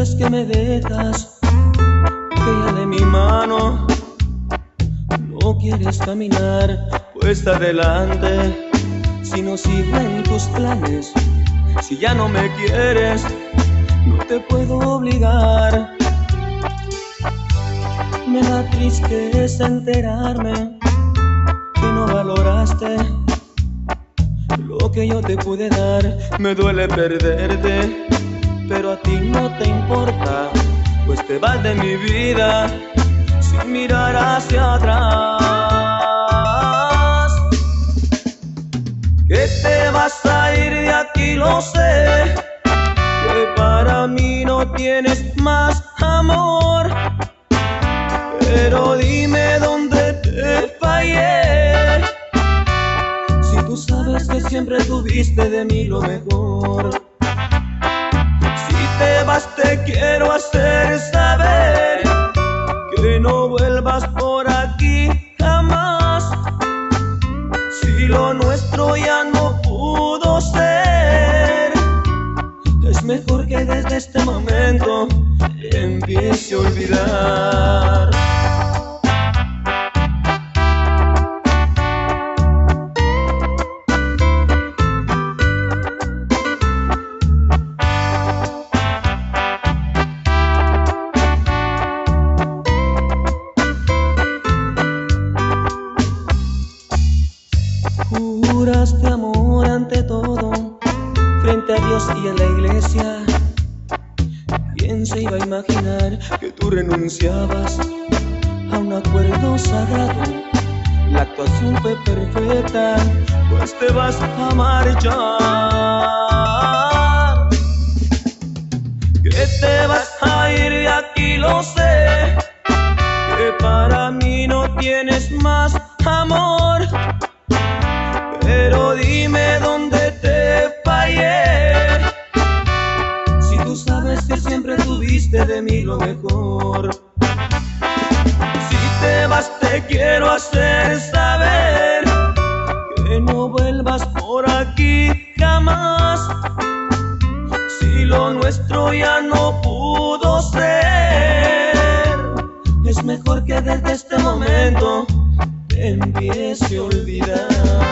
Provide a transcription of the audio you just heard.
dices que me dejas, que ya de mi mano no quieres caminar, pues adelante. Si no sigo en tus planes, si ya no me quieres, no te puedo obligar. Me da tristeza enterarme que no valoraste lo que yo te pude dar. Me duele perderte, pero a ti no te importa, pues te vas de mi vida sin mirar hacia atrás. Que te vas a ir de aquí, lo sé, que para mí no tienes más amor. Pero dime dónde te fallé, si tú sabes que siempre tuviste de mí lo mejor. Si te vas te quiero hacer saber que no vuelvas por aquí jamás. Si lo nuestro ya no pudo ser, es mejor que desde este momento empiece a olvidar. Juraste amor ante todo, frente a Dios y a la iglesia. ¿Quién se iba a imaginar que tú renunciabas a un acuerdo sagrado? La actuación fue perfecta, pues te vas a marchar. Que te vas a ir de aquí, lo sé, que para mí no tienes más amor. Pero dime dónde te fallé, si tú sabes que siempre tuviste de mí lo mejor. Si te vas te quiero hacer saber que no vuelvas por aquí jamás. Si lo nuestro ya no pudo ser, es mejor que desde este momento te empiece a olvidar.